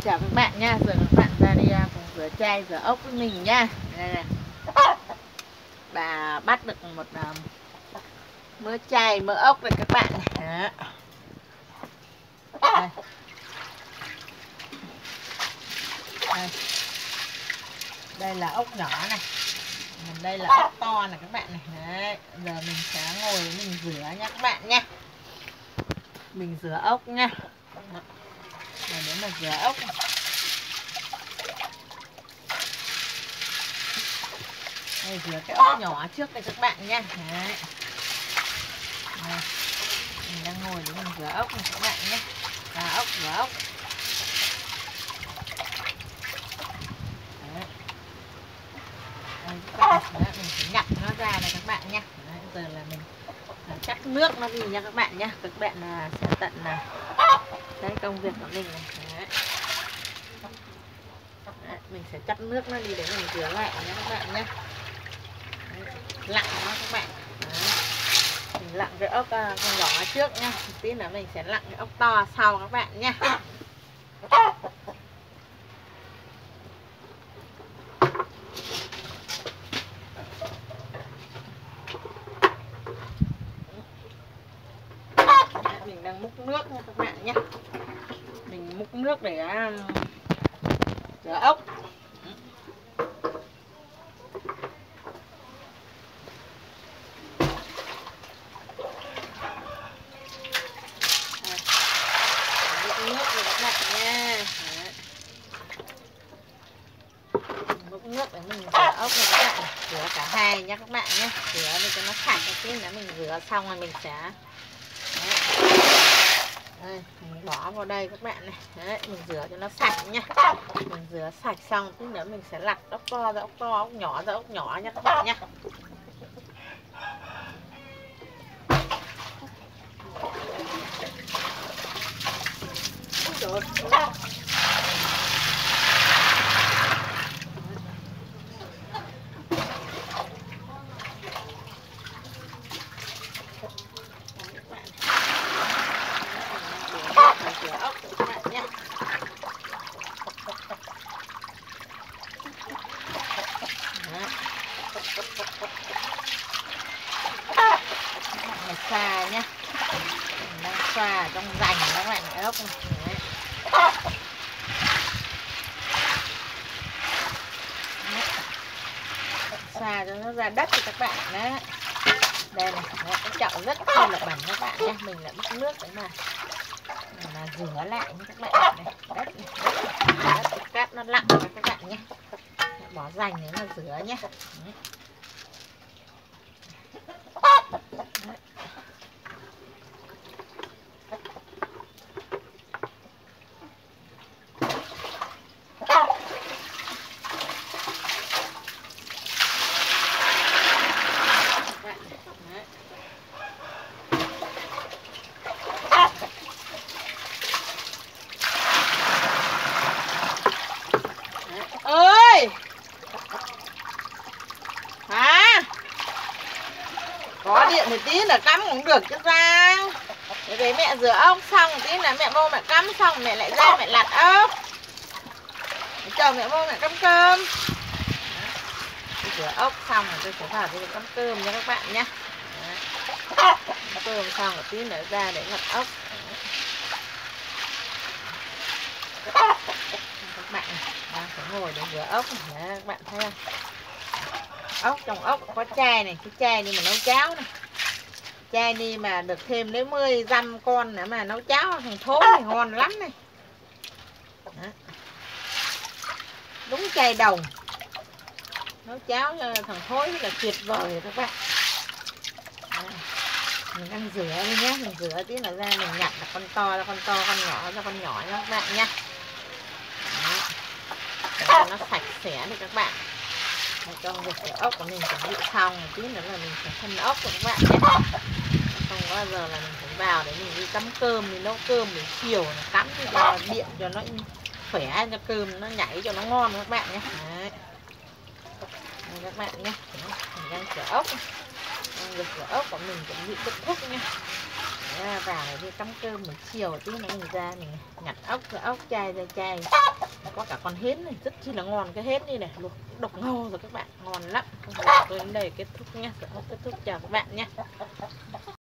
Chào các bạn nha, giờ các bạn ra đi cùng rửa chai, rửa ốc với mình nha. Đây này. Bà bắt được một mớ chai, mớ ốc này các bạn này. Đây. Đây. Đây là ốc nhỏ này. Đây là ốc to này các bạn này. Đấy. Giờ mình sẽ ngồi mình rửa nha các bạn nha. Mình rửa ốc nha. Rồi để mà rửa ốc này. Đây, rửa cái ốc nhỏ trước đây các bạn nha. Đấy. Đây. Mình đang ngồi để mình rửa ốc này các bạn nhé. Rửa ốc. Đấy. Đây các bạn, đấy, mình phải nhặt nó ra này các bạn nhé. Đấy, giờ là mình chắc nước nó đi nha các bạn nhé. Các bạn sẽ tận là đấy công việc của mình này. Đấy. Đấy, mình sẽ chắc nước nó đi để mình rửa lại nha các bạn nhé. Lặn nó các bạn. Đấy. Mình lặn cái ốc con nhỏ trước nha. Tí nữa mình sẽ lặn cái ốc to sau các bạn nha. Mình đang múc nước nha các bạn nhé. Mình múc nước để rửa ốc. Múc nước để mình rửa ốc này các bạn. Rửa cả hai nhé các bạn nhé. Rửa để cho nó sạch cái tí nữa mình rửa xong rồi mình sẽ đây, mình bỏ vào đây các bạn này. Đấy, mình rửa cho nó sạch nhá. Mình rửa sạch xong tí nữa mình sẽ lặt ốc to ra ốc to, ốc nhỏ ra ốc nhỏ nhé các bạn nhé. Xoa nhá, mình đang xoa ở trong rành các bạn này, ốc này. Đấy. Xoa cho nó ra đất thì các bạn đấy. Đây này, đấy, cái chậu rất là bẩn các bạn nhé. Mình lại múc nước để mà rửa lại như các bạn này. Đất cát nó lặng rồi các bạn nhé. Bỏ rành để mà rửa nhé. Đấy. Ơi hả, có điện thì tí là cắm cũng được chứ Giang. Để mẹ rửa ốc xong tí là mẹ vô mẹ cắm xong mẹ lại ra mẹ lặt ốc. Chờ mẹ vô mẹ cắm cơm. Rửa ốc xong rồi tôi sẽ vào tôi cắm cơm nha các bạn nhé. Cắm cơm xong rồi tí nữa ra để lặt ốc. Các bạn đang phải ngồi để rửa ốc này. Các bạn thấy không? Ốc trong ốc có chai này, cái chai đi mà nấu cháo này. Chai đi mà được thêm đến 10 dăm con nữa mà nấu cháo thằng thố thì ngon lắm này. Đó. Đúng chai đồng. Nấu cháo cho thằng thối là tuyệt vời rồi các bạn. Đó. Mình đang rửa đi nhé, mình rửa tí là ra mình nhặt là con to ra con to, con nhỏ ra con nhỏ nha các bạn nhé. Cho nó sạch sẽ đi các bạn. Trong việc rửa ốc của mình chuẩn bị xong một tí nữa là mình sẽ phân ốc của các bạn nhé. Không bao giờ là mình phải vào để mình đi cắm cơm, mình nấu cơm để chiều nó cắm cho điện cho nó khỏe, cho cơm nó nhảy cho nó ngon các bạn nhé. Đấy. Đây các bạn nhé, mình đang rửa ốc. Việc rửa ốc của mình chuẩn bị kết thúc nha. ra vào để đi cắm cơm buổi chiều tí nữa mình ra mình nhặt ốc chai ra chai, có cả con hến này rất chi là ngon, cái hến đi này luộc độc ngầu rồi các bạn, ngon lắm. Tôi đến đây kết thúc nha, kết thúc, chào các bạn nhé.